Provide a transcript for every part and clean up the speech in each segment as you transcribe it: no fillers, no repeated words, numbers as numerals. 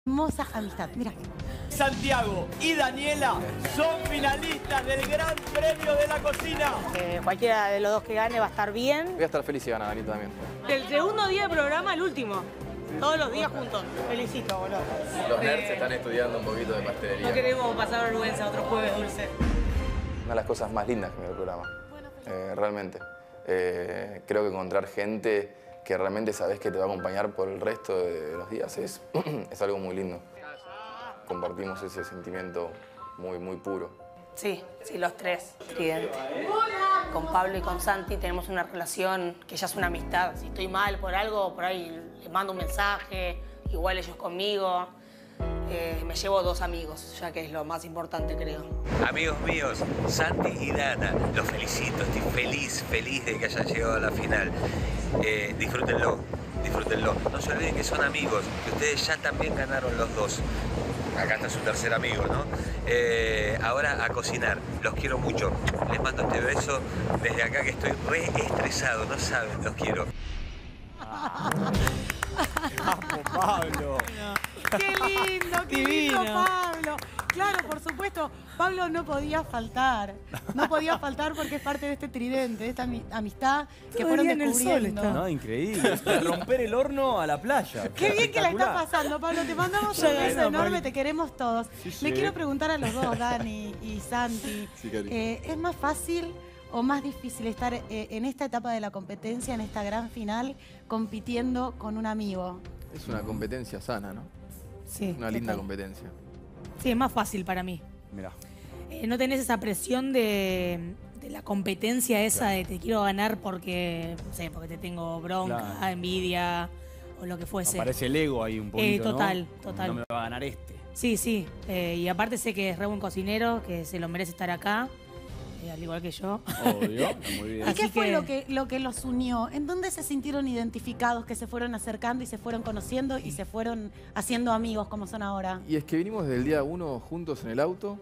Hermosa amistad, mira. Santiago y Daniela son finalistas del Gran Premio de la Cocina. Cualquiera de los dos que gane va a estar bien. Voy a estar feliz si gana Danita también. Del segundo día de programa al último. Todos los días juntos. Felicito, boludo. Los nerds están estudiando un poquito de pastelería. No queremos pasar vergüenza otro jueves dulce. Una de las cosas más lindas que me dio el programa. Realmente. Creo que encontrar gente que realmente sabes que te va a acompañar por el resto de los días es algo muy lindo. Compartimos ese sentimiento muy puro. Sí, los tres. Tridente. Con Pablo y con Santi tenemos una relación que ya es una amistad. Si estoy mal por algo, por ahí les mando un mensaje, igual ellos conmigo. Me llevo 2 amigos, ya que es lo más importante, creo. Amigos míos, Santi y Dana, los felicito, estoy feliz de que hayan llegado a la final. Disfrútenlo. No se olviden que son amigos, que ustedes ya también ganaron los 2. Acá está su tercer amigo, ¿no? Ahora a cocinar. Los quiero mucho. Les mando este beso desde acá que estoy re estresado, no saben, los quiero. ¡Vamos, Pablo! ¡Qué lindo, Pablo! Claro, por supuesto, Pablo no podía faltar. No podía faltar porque es parte de este tridente, de esta amistad que fueron descubriendo. No, increíble. Romper el horno a la playa. Qué bien que la está pasando, Pablo. Te mandamos un beso enorme, te queremos todos. Sí. Le quiero preguntar a los dos, Dani y Santi. ¿Es más fácil o más difícil estar en esta etapa de la competencia, en esta gran final, compitiendo con un amigo? Es una competencia sana, ¿no? Sí. Una linda competencia. Sí, es más fácil para mí. Mirá. No tenés esa presión de la competencia esa de te quiero ganar porque, no sé, porque te tengo bronca, envidia o lo que fuese. Aparece el ego ahí un poquito, total. No me va a ganar este. Sí. Y aparte sé que es re buen cocinero, que se lo merece estar acá, al igual que yo. Obvio, muy bien. ¿Y qué fue lo que los unió? ¿En dónde se sintieron identificados, que se fueron acercando y se fueron conociendo y se fueron haciendo amigos como son ahora? Y es que vinimos desde el día 1 juntos en el auto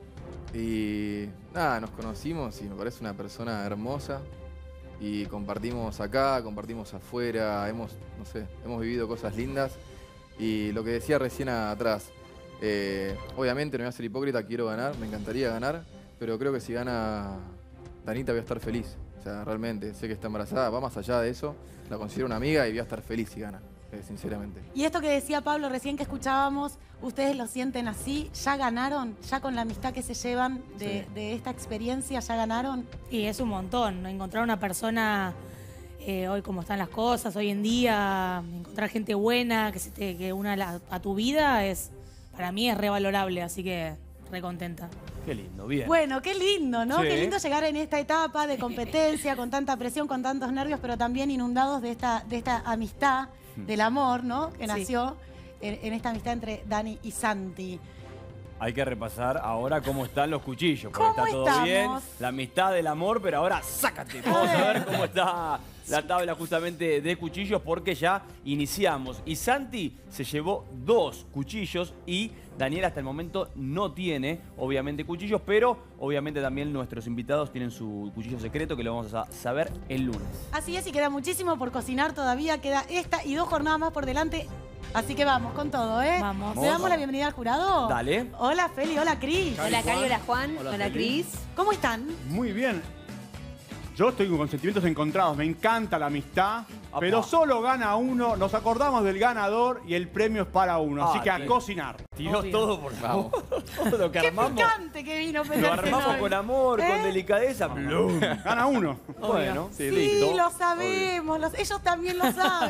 y nada, nos conocimos y me parece una persona hermosa y compartimos acá, compartimos afuera, hemos vivido cosas lindas y lo que decía recién atrás, obviamente no voy a ser hipócrita, quiero ganar, me encantaría ganar, pero creo que si gana Danita voy a estar feliz. O sea, realmente, sé que está embarazada, va más allá de eso. La considero una amiga y voy a estar feliz si gana, sinceramente. Y esto que decía Pablo recién que escuchábamos, ¿ustedes lo sienten así? ¿Ya ganaron? ¿Ya con la amistad que se llevan de esta experiencia, ya ganaron? Y es un montón, ¿no? Encontrar una persona, hoy como están las cosas, hoy en día, encontrar gente buena que una a tu vida, para mí es revalorable, así que re contenta. Qué lindo, bien. Bueno, qué lindo, ¿no? Sí. Qué lindo llegar en esta etapa de competencia, con tanta presión, con tantos nervios, pero también inundados de esta amistad, del amor, ¿no? Que nació en esta amistad entre Dani y Santi. Hay que repasar ahora cómo están los cuchillos, porque ¿Cómo está todo estamos? bien, la amistad del amor, pero ahora sácate. Vamos a ver cómo está la tabla justamente de cuchillos, porque ya iniciamos. Y Santi se llevó 2 cuchillos y Daniela hasta el momento no tiene, obviamente, cuchillos, pero obviamente también nuestros invitados tienen su cuchillo secreto que lo vamos a saber el lunes. Así es, y queda muchísimo por cocinar todavía, queda esta y 2 jornadas más por delante. Así que vamos con todo, ¿eh? Vamos. ¿Le damos la bienvenida al jurado? Dale. Hola, Feli, hola, Cris. Hola, Cari, hola, Juan. Hola, Cris. ¿Cómo están? Muy bien. Yo estoy con sentimientos encontrados. Me encanta la amistad, pero solo gana uno. Nos acordamos del ganador y el premio es para uno. Así que a cocinar. Tiró todo, por favor. Todo lo que Qué armamos. picante que vino Lo Peter armamos Senoy. con amor, con delicadeza. ¡Blum! Gana uno. Bueno, Sí, listo. lo sabemos. Ellos también lo saben.